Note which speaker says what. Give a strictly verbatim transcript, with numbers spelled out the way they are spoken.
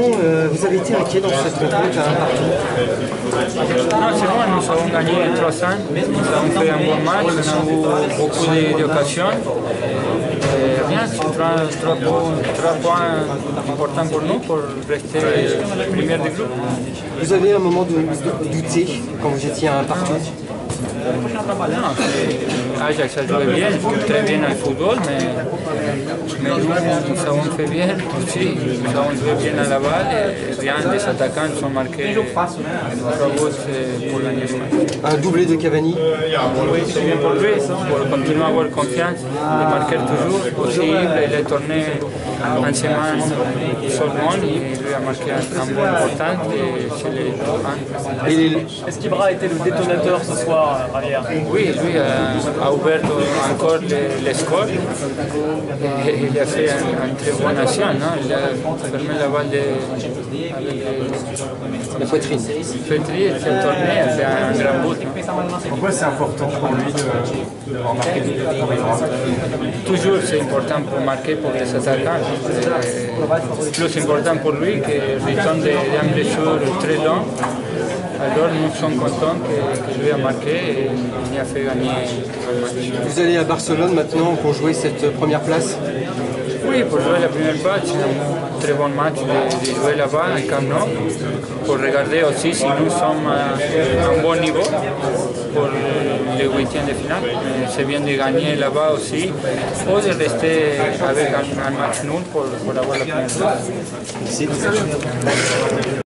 Speaker 1: Euh, vous avez été inquiet dans cette rencontre à un partout?
Speaker 2: Non, c'est bon, nous avons gagné trois cents, nous avons fait un bon match, on a eu beaucoup d'occasions. Rien, c'est trois, trois, trois points importants pour nous pour rester premier du groupe.
Speaker 1: Vous avez un moment de, de douter quand vous étiez à un partout?
Speaker 2: Non, Ajax a joué bien, très bien au football, mais, mais nous, nous avons fait bien aussi, nous avons joué bien à la balle et rien, les attaquants sont marqués trois buts pour l'année prochaine.
Speaker 1: Un doublé de Cavani?
Speaker 2: Oui, c'est bien pour lui, pour continuer à avoir confiance, de marquer toujours possible, il est tourné en semaine seulement, il lui a marqué un but important chez les Johan.
Speaker 3: Est-ce qu'Ibra a été le détonateur ce soir, Javier?
Speaker 2: Oui, lui a, a ouvert encore les, les scores et il a fait un, un très bon action, non? Il a fermé la balle de, avec
Speaker 1: la poitrine.
Speaker 2: Petri, il s'est tourné, il a fait un grand but.
Speaker 4: Pourquoi c'est important pour lui de, de remarquer des buts?
Speaker 2: Toujours c'est important pour marquer pour les attaquants. C'est plus important pour lui que retourne d'un blessure très long. Alors nous sommes contents que, que lui a marqué et il a fait gagner un match.
Speaker 1: Vous allez à Barcelone maintenant pour jouer cette première place?
Speaker 2: Oui, pour jouer la première place, c'est un très bon match de, de jouer là-bas, à Camp Nou, pour regarder aussi si nous sommes à un bon niveau pour les huitièmes de finale. C'est bien de gagner là-bas aussi, ou de rester avec un, un match nul pour, pour avoir la première place.
Speaker 1: Merci.